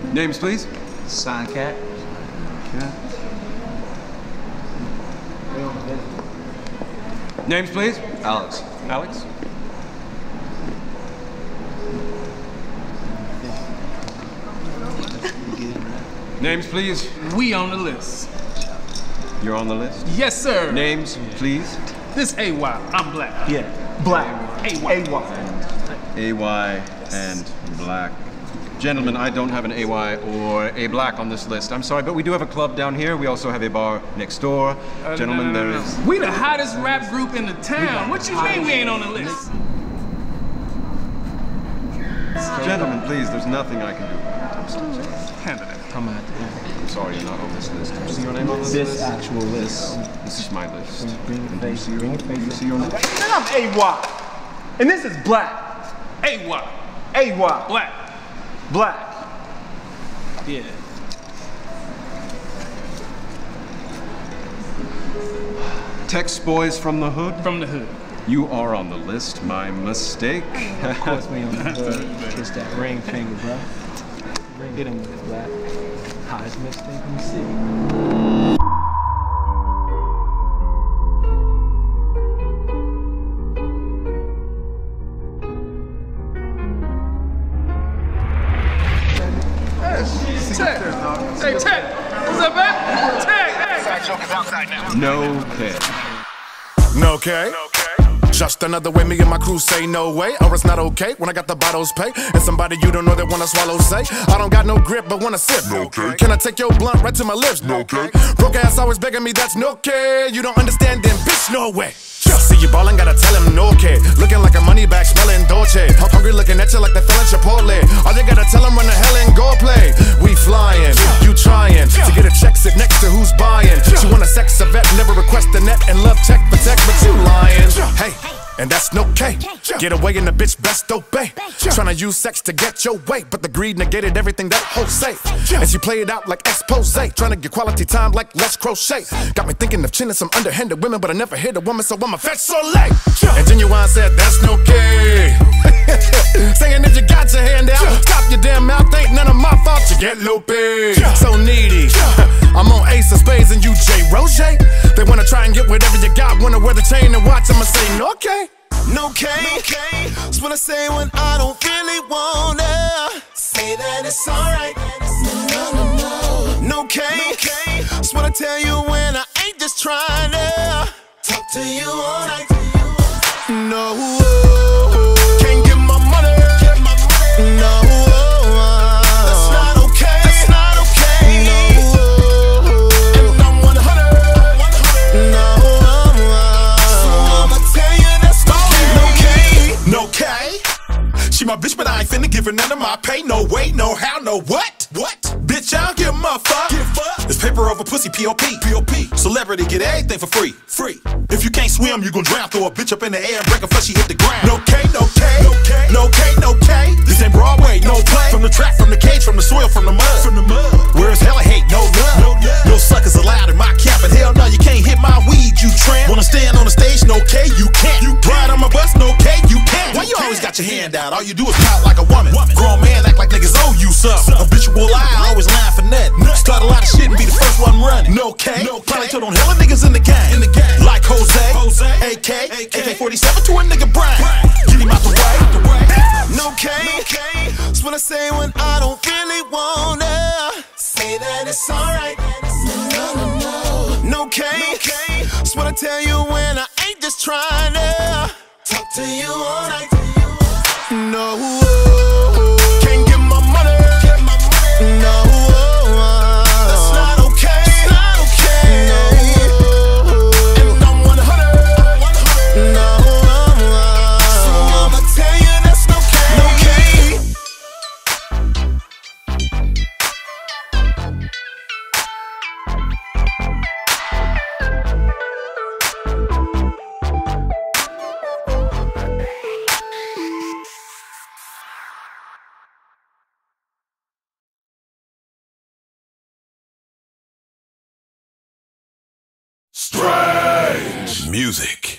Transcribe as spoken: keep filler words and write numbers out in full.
Names, please. Signcat. Okay. Names, please. Alex. Alex. Names, please. We on the list. You're on the list. Yes, sir. Names, please. This A Y. I'm black. Yeah. Black. A Y. A Y. A Y and black. Gentlemen, I don't have an A Y or a black on this list. I'm sorry, but we do have a club down here. We also have a bar next door. Uh, Gentlemen, no, no, no, there no. is... We the hottest rap group in the town. What you mean we ain't on the list? Gentlemen, please, there's nothing I can do. Handle that. Come on. I'm sorry you're not on this list. Do you see your name on this, This list? actual list. This is my list. Bring your face. Do you see Bring your, your face. do you see your name? And I'm A Y. And this is black. A Y. A Y. Black. Black. Yeah. Tex Boys from the Hood. From the hood. You are on the list. My mistake. Of course we on the hood. Kiss that ring finger, bro. Get him with it, black. Hottest mixtape in the city. Tech. Hey, Tech. What's up, man? Tech. No kid. No okay. Just another way me and my crew say no way, or it's not okay when I got the bottles pay. And somebody you don't know that wanna swallow say, I don't got no grip but wanna sip. No okay. Can I take your blunt right to my lips? No okay. Broke ass always begging me, that's no okay. You don't understand then, bitch, no way. See you ballin', gotta tell him no okay. Looking like a money bag, smelling Dolce. Hungry looking at you like the feeling Chipotle. All you gotta tell him run the hell and go play. We flying, you trying to get a check, sit next to who's buying. She want a sex, a vet, never request a net, and love check for tech, but you lying. Hey, and that's no okay. Get away and the bitch best obey. Tryna use sex to get your way, but the greed negated everything that hoe say. And she play it out like expose, tryna get quality time like let's crochet. Got me thinking of chinning some underhanded women, but I never hit a woman, so I'm a fetch so late. And Genuine said that's no okay. Saying that you got your hand out, stop your damn mouth, ain't none of my fault. You get loopy, so needy. I'm on Ace of Spades and you J. Roger. They wanna try and get whatever you got, wanna wear the chain and watch, I'ma say no okay. No okay, okay. That's what I say when I don't really want it. Say that it's alright. No, no, no. No okay, okay. That's what I tell you when I ain't just trying to talk to you all night. No, can't get my money. No, that's not okay. That's not okay. No, and I'm one hundred. No, so I'ma tell you that's okay. No okay. She my bitch, but I ain't finna give her none of my pay. No way, no how, no what? What? Bitch, I don't give a fuck. It's paper over pussy, P O P. P O P. Celebrity get everything for free. Free. If you can't swim, you gon' drown. Throw a bitch up in the air and break her before she hit the ground. No K, no K. No K, no K. This ain't Broadway, no play. From the track, from the cage, from the soil, from the mud. From the mud. Where's hella hate, no love. No, love. No suckers allowed in my camp. And hell no, you can't hit my weed, you tramp. Wanna stand on the stage, no K, you can't. You ride on my bus, no K, you can't. Why you always got your hand out? All you do is pout like a woman. Grown man act like niggas owe you something. Habitual lie, always lying for nothing. Start a lot of shit and be the first one running. No K, no K. Probably told on hella niggas in the game. In the game. Like Jose, Jose, A K, A K forty-seven to a nigga Brian. Get him out the way. No K, no K. That's what I say when I don't really want it. Say that it's alright. No, no, no. No K, no K. That's what I tell you when I ain't just trying to talk to you all night. No, can't get my money. No, that's not okay. It's not okay. No, and I'm one hundred. No, so I'ma tell you that's no okay. Strange music.